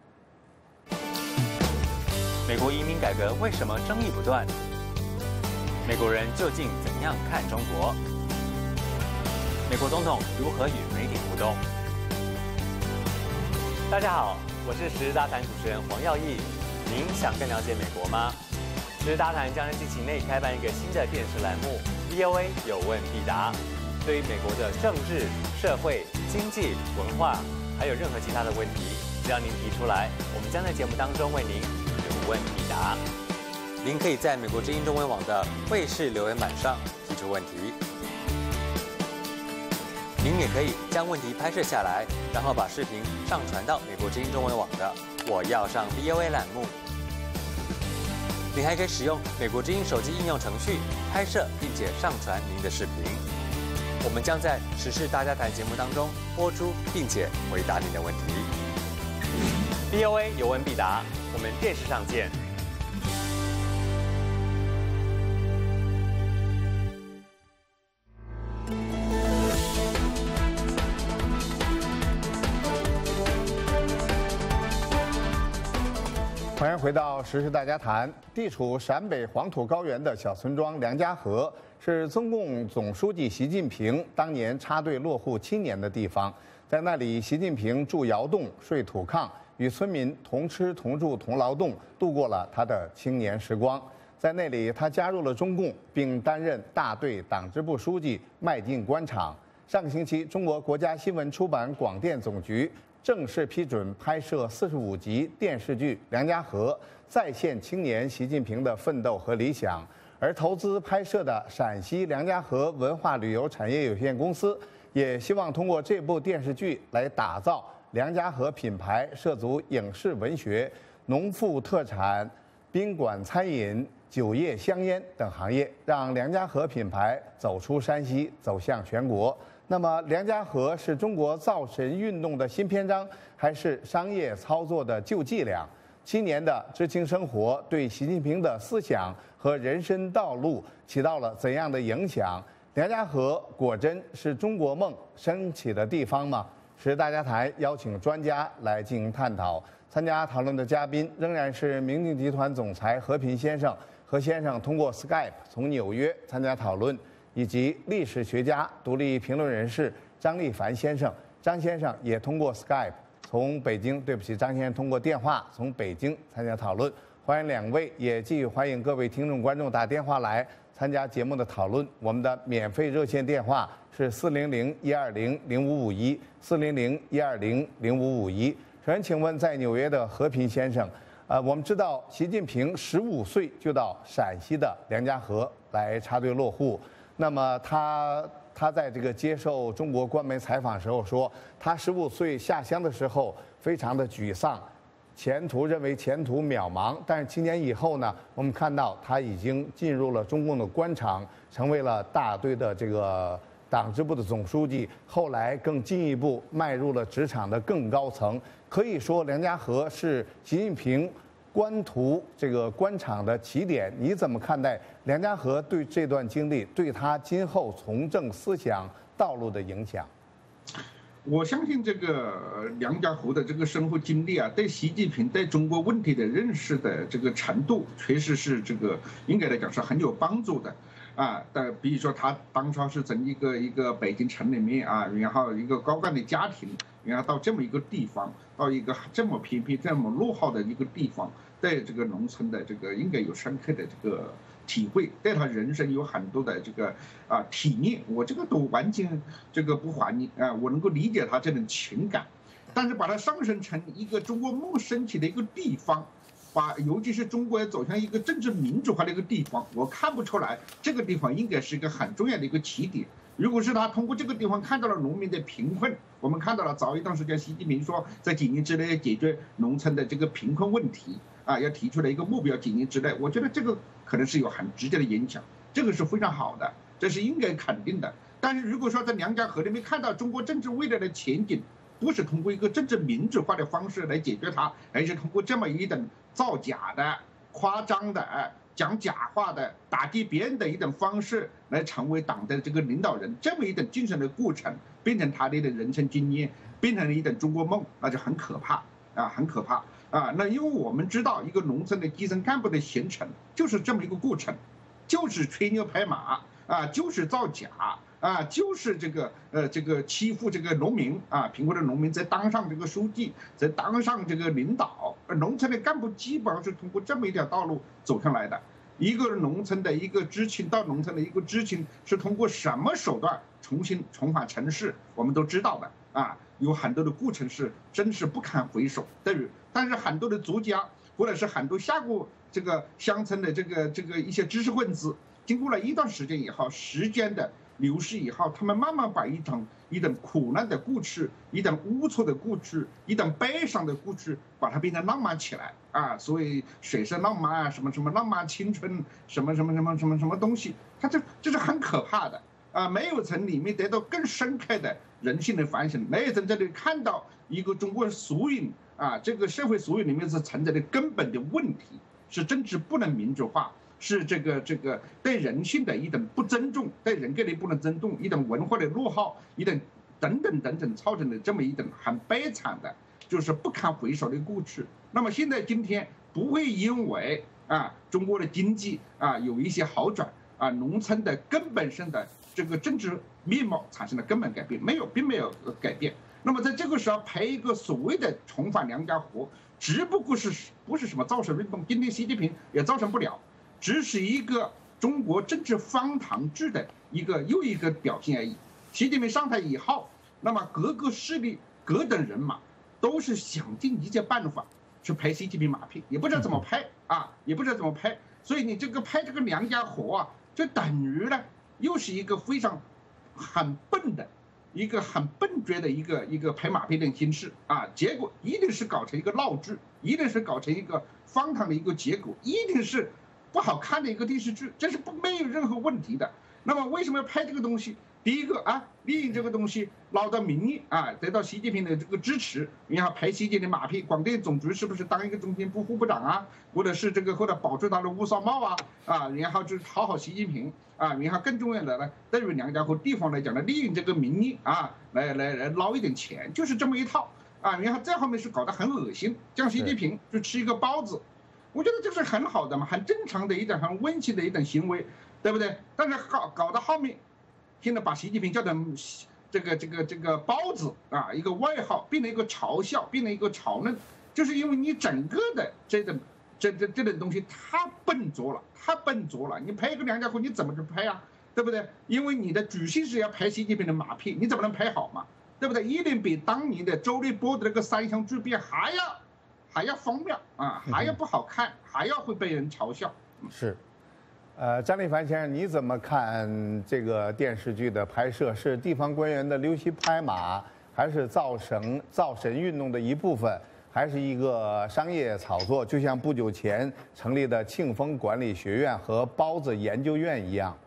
美国移民改革为什么争议不断？美国人究竟怎样看中国？美国总统如何与媒体互动？大家好，我是时事大谈主持人黄耀义。您想更了解美国吗？时事大谈将在近期内开办一个新的电视栏目 V O A 有问必答。对于美国的政治、社会、经济、文化，还有任何其他的问题，只要您提出来，我们将在节目当中为您有问必答。您可以在美国之音中文网的卫视留言板上提出问题。您也可以将问题拍摄下来，然后把视频上传到美国之音中文网的我要上 V O A 栏目。您还可以使用美国之音手机应用程序拍摄并且上传您的视频。我们将在时事大家谈节目当中播出，并且回答您的问题。V O A 有问必答，我们电视上见。 欢迎回到时事大家谈。地处陕北黄土高原的小村庄梁家河，是中共总书记习近平当年插队落户青年的地方。在那里，习近平住窑洞、睡土炕，与村民同吃同住同劳动，度过了他的青年时光。在那里，他加入了中共，并担任大队党支部书记，迈进官场。上个星期，中国国家新闻出版广电总局正式批准拍摄四十五集电视剧《梁家河》，再现青年习近平的奋斗和理想。而投资拍摄的陕西梁家河文化旅游产业有限公司，也希望通过这部电视剧来打造梁家河品牌，涉足影视文学、农副特产、宾馆餐饮、酒业香烟等行业，让梁家河品牌走出山西，走向全国。那么，梁家河是中国造神运动的新篇章，还是商业操作的旧伎俩？七年的知青生活对习近平的思想和人生道路起到了怎样的影响？ 梁家河果真是中国梦升起的地方吗？时事大家谈邀请专家来进行探讨。参加讨论的嘉宾仍然是明镜集团总裁何平先生，何先生通过 Skype 从纽约参加讨论，以及历史学家、独立评论人士张立凡先生，张先生也通过 Skype 从北京，对不起，张先生通过电话从北京参加讨论。欢迎两位，也继续欢迎各位听众观众打电话来参加节目的讨论。我们的免费热线电话是四零零一二零零五五一，四零零一二零零五五一。首先，请问在纽约的和平先生，呃，我们知道习近平十五岁就到陕西的梁家河来插队落户，那么他他在这个接受中国官媒采访时候说，他十五岁下乡的时候非常的沮丧，前途认为前途渺茫，但是七年以后呢，我们看到他已经进入了中共的官场，成为了大队的这个党支部的总书记，后来更进一步迈入了职场的更高层。可以说，梁家河是习近平官途这个官场的起点。你怎么看待梁家河对这段经历对他今后从政思想道路的影响？ 我相信这个梁家河的这个生活经历啊，对习近平对中国问题的认识的这个程度，确实是这个应该来讲是很有帮助的。啊，但比如说他当初是从一个一个北京城里面啊，然后一个高干的家庭，然后到这么一个地方，到一个这么偏僻、这么落后的一个地方，对这个农村的这个应该有深刻的这个体会，对他人生有很多的这个啊体验。我这个都完全这个不怀疑啊，我能够理解他这种情感，但是把它上升成一个中国梦升起的一个地方。把尤其是中国要走向一个政治民主化的一个地方，我看不出来这个地方应该是一个很重要的一个起点。如果是他通过这个地方看到了农民的贫困，我们看到了早一段时间习近平说在几年之内解决农村的这个贫困问题啊，要提出来一个目标，几年之内，我觉得这个可能是有很直接的影响，这个是非常好的，这是应该肯定的。但是如果说在梁家河里面看到中国政治未来的前景，不是通过一个政治民主化的方式来解决它，而是通过这么一种造假的、夸张的、讲假话的、打击别人的一种方式来成为党的这个领导人，这么一种精神的过程，变成他的人生经验，变成了一种中国梦，那就很可怕啊，很可怕啊！那因为我们知道，一个农村的基层干部的形成就是这么一个过程，就是吹牛拍马啊，就是造假。啊，就是这个呃，这个欺负这个农民啊，贫困的农民再当上这个书记，再当上这个领导，而农村的干部基本上是通过这么一条道路走上来的。一个农村的一个知青到农村的一个知青是通过什么手段重新重返城市，我们都知道的啊，有很多的过程是真是不堪回首。但是但是很多的作家或者是很多下过这个乡村的这个这个一些知识分子，经过了一段时间以后，时间的流逝以后，他们慢慢把一种一种苦难的故事，一种无措的故事，一种悲伤的故事，把它变成浪漫起来啊！所以水色浪漫啊，什么什么浪漫青春，什么什么什么什么什么东西，它这这是很可怕的啊！没有从里面得到更深刻的人性的反省，没有从这里看到一个中国缩影啊，这个社会缩影里面是存在的根本的问题，是政治不能民主化。是这个这个对人性的一种不尊重，对人格的不能尊重，一种文化的落后，一种等等等等造成的这么一种很悲惨的，就是不堪回首的故事。那么现在今天不会因为啊中国的经济啊有一些好转啊，农村的根本性的这个政治面貌产生了根本改变，没有，并没有改变。那么在这个时候拍一个所谓的重返梁家河，只不过是不是什么造神运动，今天习近平也造成不了。只是一个中国政治荒唐制的一个又一个表现而已。习近平上台以后，那么各个势力、各等人马都是想尽一切办法去拍习近平马屁，也不知道怎么拍啊，也不知道怎么拍。所以你这个拍这个梁家河啊，就等于呢，又是一个非常很笨的、一个很笨拙的一个一个拍马屁的形式啊。结果一定是搞成一个闹剧，一定是搞成一个荒唐的一个结果，一定是不好看的一个电视剧，这是不没有任何问题的。那么为什么要拍这个东西？ 第一个啊，利益这个东西捞到民意啊，得到习近平的这个支持，然后拍习近平的马屁。广电总局是不是当一个中宣部副部长啊，或者是这个或者保住他的乌纱帽啊啊，然后就是讨好习近平啊，然后更重要的呢，对于梁家河地方来讲呢，利用这个民意啊，来来来捞一点钱，就是这么一套啊。然后在后面是搞得很恶心，像习近平就吃一个包子，我觉得这是很好的嘛，很正常的一种很温馨的一种行为，对不对？但是搞搞到后面。现在把习近平叫成这个这个这个包子啊，一个外号，变成一个嘲笑，变成一个嘲弄，就是因为你整个的这种这这这种东西太笨拙了，太笨拙了。你拍一个梁家辉，你怎么去拍啊？对不对？因为你的主席是要拍习近平的马屁，你怎么能拍好嘛？对不对？一定比当年的周立波的那个三项巨变还要还要荒谬啊，还要不好看，还要会被人嘲笑。 是。呃，张立凡先生，你怎么看这个电视剧的拍摄？是地方官员的溜须拍马，还是造神造神运动的一部分，还是一个商业炒作？就像不久前成立的庆丰管理学院和包子研究院一样。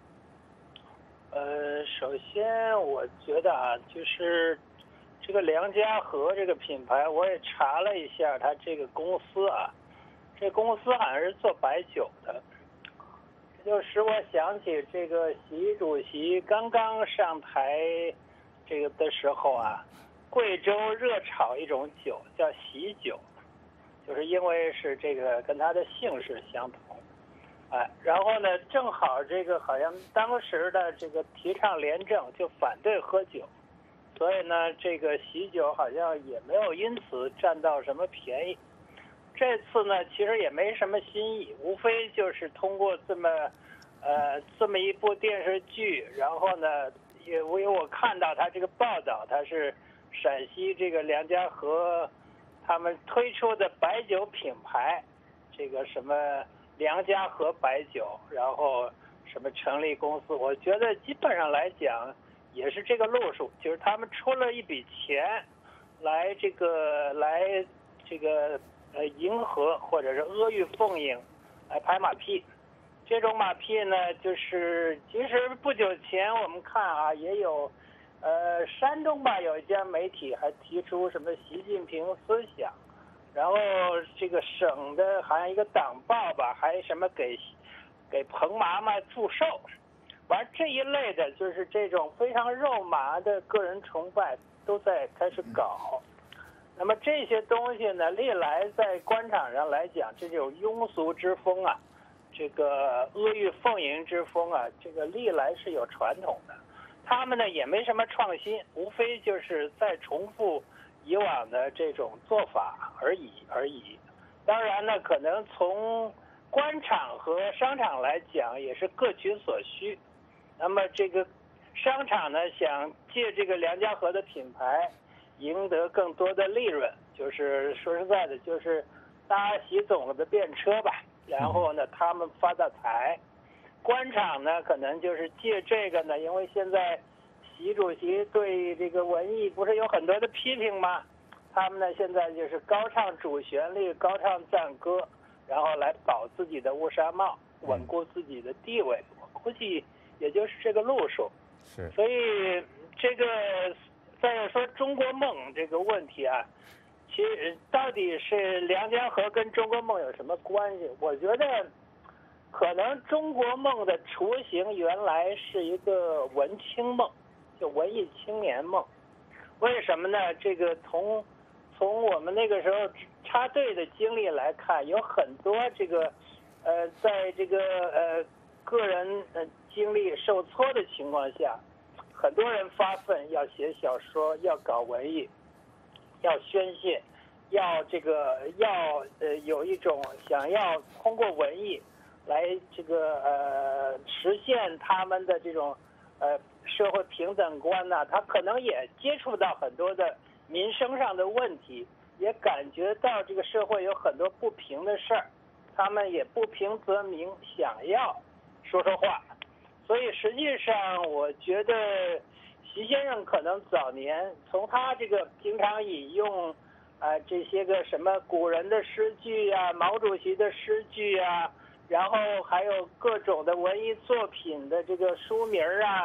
呃，首先我觉得啊，就是这个梁家河这个品牌，我也查了一下，他这个公司啊，这公司好像是做白酒的。就使我想起这个习主席刚刚上台这个的时候啊，贵州热炒一种酒叫喜酒，就是因为是这个跟他的姓氏相同，哎，然后呢，正好这个好像当时的这个提倡廉政，就反对喝酒，所以呢，这个喜酒好像也没有因此占到什么便宜。这次呢，其实也没什么新意，无非就是通过这么，呃，这么一部电视剧，然后呢，也因为我看到他这个报道，他是陕西这个梁家河他们推出的白酒品牌，这个什么梁家河白酒，然后什么成立公司，我觉得基本上来讲也是这个路数，就是他们出了一笔钱，来这个来这个。呃，迎合或者是阿谀奉迎，来拍马屁。这种马屁呢，就是其实不久前我们看啊，也有，呃，山东吧有一家媒体还提出什么习近平思想，然后这个省的好像一个党报吧，还什么给给彭妈妈祝寿，完这一类的就是这种非常肉麻的个人崇拜都在开始搞。那么这些东西呢，历来在官场上来讲，这种庸俗之风啊，这个阿谀奉迎之风啊，这个历来是有传统的。他们呢也没什么创新，无非就是再重复以往的这种做法而已而已。当然呢，可能从官场和商场来讲，也是各取所需。那么这个商场呢，想借这个梁家河的品牌赢得更多的利润，就是说实在的，就是搭习总的便车吧，然后呢，他们发大财。官场呢，可能就是借这个呢，因为现在习主席对这个文艺不是有很多的批评吗？他们呢，现在就是高唱主旋律，高唱赞歌，然后来保自己的乌纱帽，稳固自己的地位。我估计也就是这个路数。 是。 所以这个。再说中国梦这个问题啊，其实到底是梁家河跟中国梦有什么关系？我觉得可能中国梦的雏形原来是一个文青梦，就文艺青年梦。为什么呢？这个从从我们那个时候插队的经历来看，有很多这个呃，在这个呃个人呃经历受挫的情况下。很多人发奋要写小说，要搞文艺，要宣泄，要这个要呃有一种想要通过文艺来这个呃实现他们的这种呃社会平等观呐、啊，他可能也接触到很多的民生上的问题，也感觉到这个社会有很多不平的事儿，他们也不平则鸣，想要说说话。所以实际上，我觉得习先生可能早年从他这个经常引用，啊、呃、这些个什么古人的诗句啊，毛主席的诗句啊，然后还有各种的文艺作品的这个书名啊，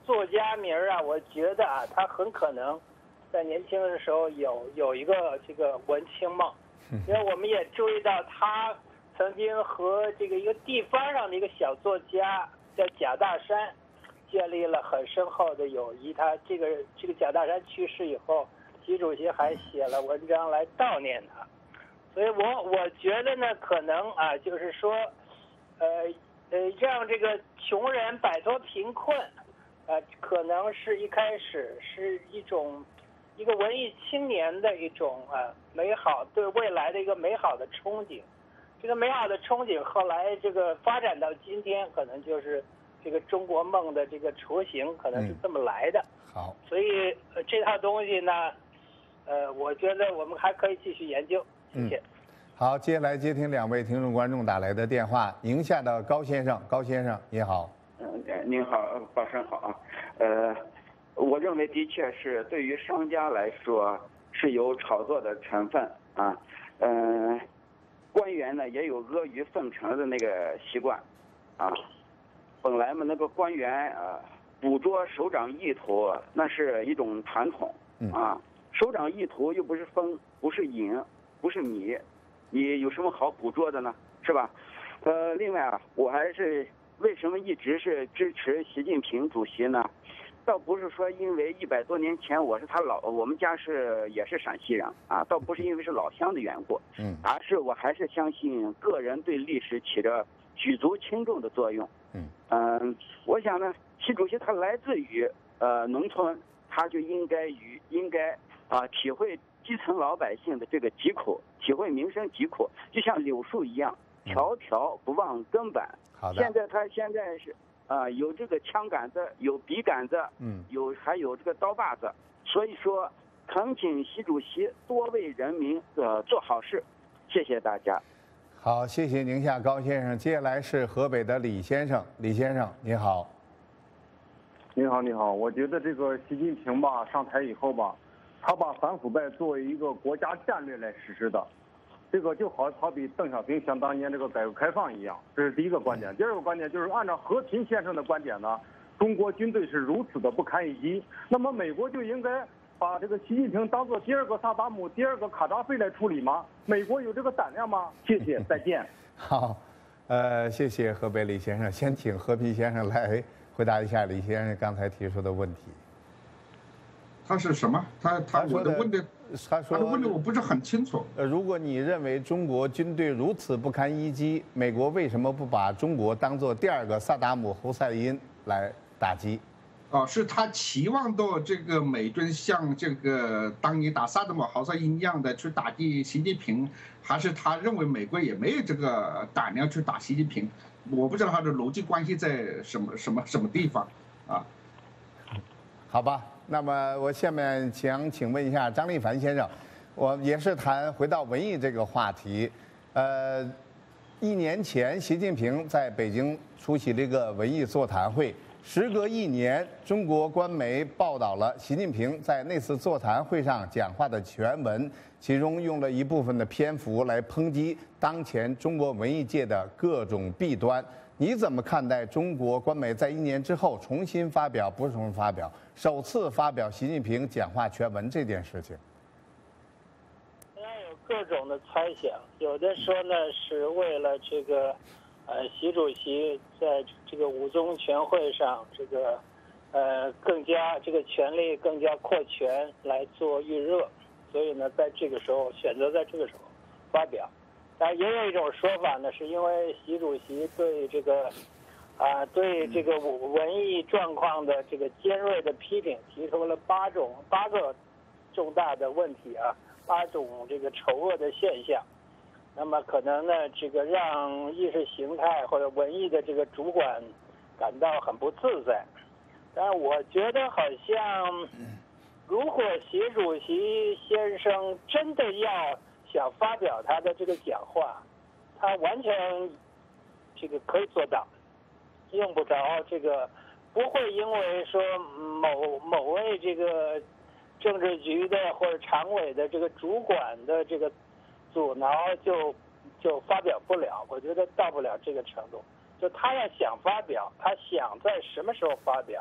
作家名啊，我觉得啊，他很可能在年轻的时候有有一个这个文青梦，因为我们也注意到他曾经和这个一个地方上的一个小作家叫贾大山建立了很深厚的友谊。他这个这个贾大山去世以后，习主席还写了文章来悼念他，所以我我觉得呢，可能啊，就是说，呃呃，让这个穷人摆脱贫困，呃，可能是一开始是一种一个文艺青年的一种呃美好，对未来的一个美好的憧憬。这个美好的憧憬后来这个发展到今天，可能就是这个中国梦的这个雏形，可能是这么来的。 嗯、好， 所以、呃、这套东西呢，呃，我觉得我们还可以继续研究。谢谢。 嗯、好，接下来接听两位听众观众打来的电话。宁夏的高先生，高先生你好。 嗯，您好，宝生好啊。呃，我认为的确是对于商家来说是有炒作的成分啊。嗯、呃。官员呢也有阿谀奉承的那个习惯，啊，本来嘛那个官员啊捕捉首长意图那是一种传统啊，首长意图又不是风不是影不是米，你有什么好捕捉的呢？是吧？呃，另外啊，我还是为什么一直是支持习近平主席呢？倒不是说因为一百多年前我是他老，我们家是也是陕西人啊，倒不是因为是老乡的缘故，嗯，而是我还是相信个人对历史起着举足轻重的作用，嗯嗯、呃，我想呢，习主席他来自于呃农村，他就应该与应该啊、呃、体会基层老百姓的这个疾苦，体会民生疾苦，就像柳树一样，条条不忘根本。好的，现在他现在是。啊、呃，有这个枪杆子，有笔杆子，嗯，有还有这个刀把子，所以说，恳请习主席多为人民呃做好事，谢谢大家。 好，谢谢宁夏高先生。接下来是河北的李先生，李先生你好。 你好，你好，我觉得这个习近平吧上台以后吧，他把反腐败作为一个国家战略来实施的。这个就好好比邓小平想当年这个改革开放一样，这是第一个观点。第二个观点就是按照和平先生的观点呢，中国军队是如此的不堪一击，那么美国就应该把这个习近平当做第二个萨达姆、第二个卡扎菲来处理吗？美国有这个胆量吗？谢谢，再见。 好，呃，谢谢河北李先生，先请何皮先生来回答一下李先生刚才提出的问题。 他是什么？他他我的问的， 他说他的问的我不是很清楚。 呃，如果你认为中国军队如此不堪一击，美国为什么不把中国当做第二个萨达姆侯赛因来打击？ 哦，是他期望到这个美军像这个当年打萨达姆侯赛因一样的去打击习近平，还是他认为美国也没有这个胆量去打习近平？我不知道他的逻辑关系在什么什么什么地方啊？ 好吧。那么我下面想请问一下张立凡先生，我也是谈回到文艺这个话题。呃，一年前习近平在北京出席了一个文艺座谈会，时隔一年，中国官媒报道了习近平在那次座谈会上讲话的全文，其中用了一部分的篇幅来抨击当前中国文艺界的各种弊端。你怎么看待中国官媒在一年之后重新发表，不是重新发表，首次发表习近平讲话全文这件事情？ 当然有各种的猜想，有的说呢是为了这个，呃，习主席在这个五中全会上这个，呃，更加这个权力更加扩权来做预热，所以呢，在这个时候选择在这个时候发表。但也有一种说法呢，是因为习主席对这个，啊、呃，对这个文艺状况的这个尖锐的批评，提出了八种八个重大的问题啊，八种这个丑恶的现象。那么可能呢，这个让意识形态或者文艺的这个主管感到很不自在。但我觉得好像，如果习主席先生真的要想发表他的这个讲话，他完全这个可以做到，用不着这个，不会因为说某某位这个政治局的或者常委的这个主管的这个阻挠就就发表不了。我觉得到不了这个程度。就他要想发表，他想在什么时候发表，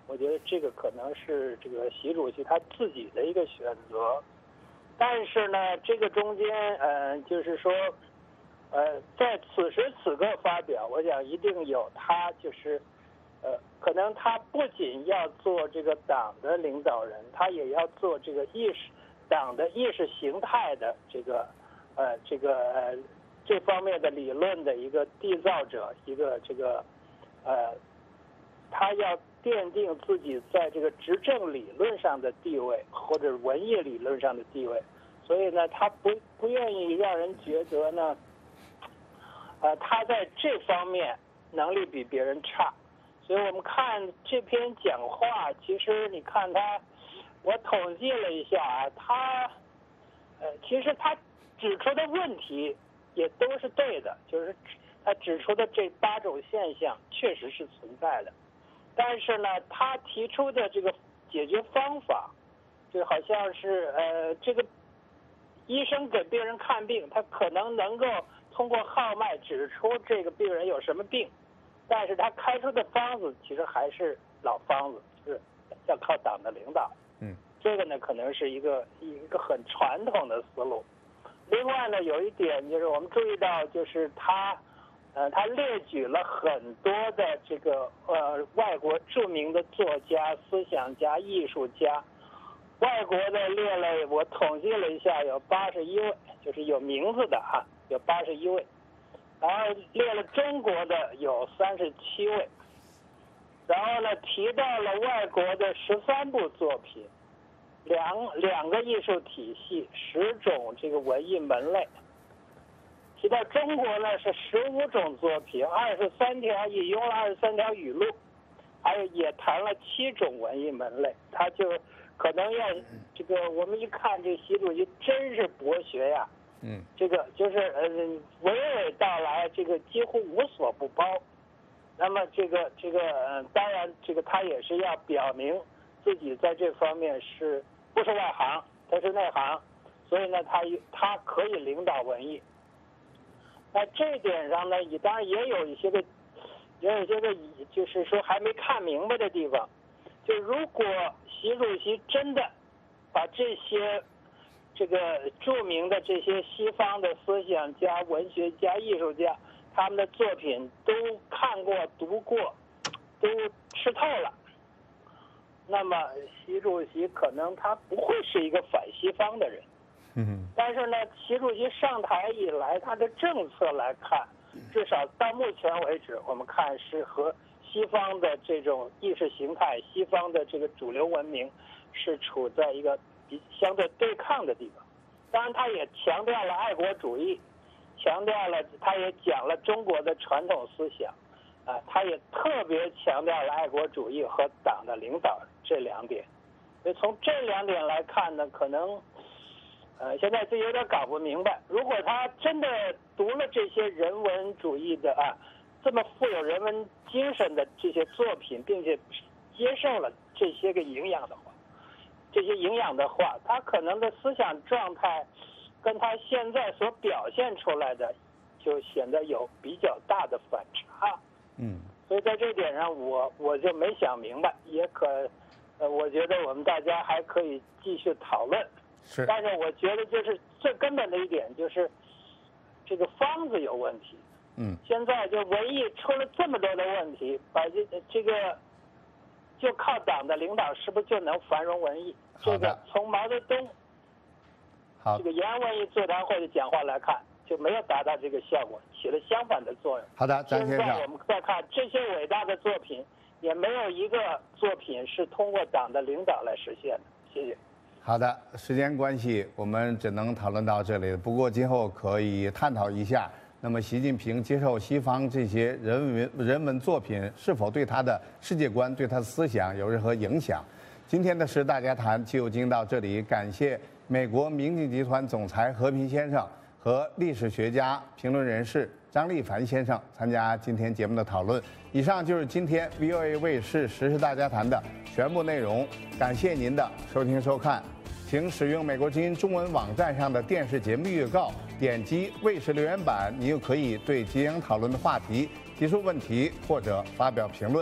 我觉得这个可能是这个习主席他自己的一个选择。但是呢，这个中间，呃，就是说，呃，在此时此刻发表，我想一定有他就是，呃，可能他不仅要做这个党的领导人，他也要做这个意识党的意识形态的这个，呃，这个呃这方面的理论的一个缔造者，一个这个，呃，他要奠定自己在这个执政理论上的地位，或者文艺理论上的地位，所以呢，他不不愿意让人觉得呢，呃，他在这方面能力比别人差。所以我们看这篇讲话，其实你看他，我统计了一下啊，他，呃，其实他指出的问题也都是对的，就是他指出的这八种现象确实是存在的。但是呢，他提出的这个解决方法，就好像是呃，这个医生给病人看病，他可能能够通过号脉指出这个病人有什么病，但是他开出的方子其实还是老方子，就是要靠党的领导。 嗯， 这个呢可能是一个一个很传统的思路。另外呢，有一点就是我们注意到，就是他。呃，他列举了很多的这个呃外国著名的作家、思想家、艺术家，外国的列了，我统计了一下，有八十一位，就是有名字的哈，有八十一位，然后列了中国的有三十七位，然后呢提到了外国的十三部作品，两两个艺术体系，十种这个文艺门类。提到中国呢是十五种作品，二十三条引用了二十三条语录，还有也谈了七种文艺门类。他就可能要这个，我们一看这习主席真是博学呀， 嗯， 这个就是呃娓娓道来，这个几乎无所不包。那么这个这个呃，当然这个他也是要表明自己在这方面是不是外行，他是内行，所以呢他他可以领导文艺。那这点上呢，也当然也有一些个，也有一些个，就是说还没看明白的地方。就如果习主席真的把这些这个著名的这些西方的思想家、文学家、艺术家他们的作品都看过、读过，都吃透了，那么习主席可能他不会是一个反西方的人。 嗯， 但是呢，习主席上台以来，他的政策来看，至少到目前为止，我们看是和西方的这种意识形态、西方的这个主流文明是处在一个比相对对抗的地方。当然，他也强调了爱国主义，强调了，他也讲了中国的传统思想，啊，他也特别强调了爱国主义和党的领导这两点。所以从这两点来看呢，可能。呃，现在就有点搞不明白，如果他真的读了这些人文主义的啊，这么富有人文精神的这些作品，并且接受了这些个营养的话，这些营养的话，他可能的思想状态跟他现在所表现出来的，就显得有比较大的反差。 嗯， 所以在这点上我，我我就没想明白，也可，呃，我觉得我们大家还可以继续讨论。 是， 但是我觉得就是最根本的一点就是，这个方子有问题。 嗯。 现在就文艺出了这么多的问题，把这这个就靠党的领导是不是就能繁荣文艺？这个从毛泽东好这个延安文艺座谈会的讲话来看，就没有达到这个效果，起了相反的作用。 好的，张先生。 现在我们再看这些伟大的作品，也没有一个作品是通过党的领导来实现的。谢谢。 好的，时间关系，我们只能讨论到这里。不过今后可以探讨一下，那么习近平接受西方这些人文人文作品，是否对他的世界观、对他的思想有任何影响？今天的时大家谈就经到这里，感谢美国明镜集团总裁何平先生和历史学家、评论人士张立凡先生参加今天节目的讨论。以上就是今天 V O A 卫视时事大家谈的全部内容，感谢您的收听收看。请使用美国之音中文网站上的电视节目预告，点击卫视留言板，你就可以对即将讨论的话题提出问题或者发表评论。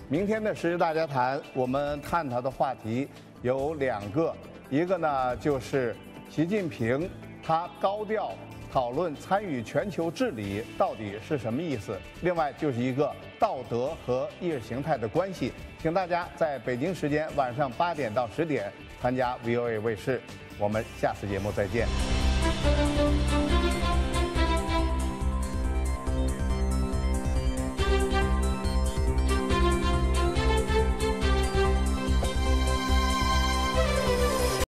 明天的时事大家谈，我们探讨的话题有两个，一个呢就是习近平他高调讨论参与全球治理到底是什么意思，另外就是一个道德和意识形态的关系。请大家在北京时间晚上八点到十点参加 V O A 卫视，我们下次节目再见。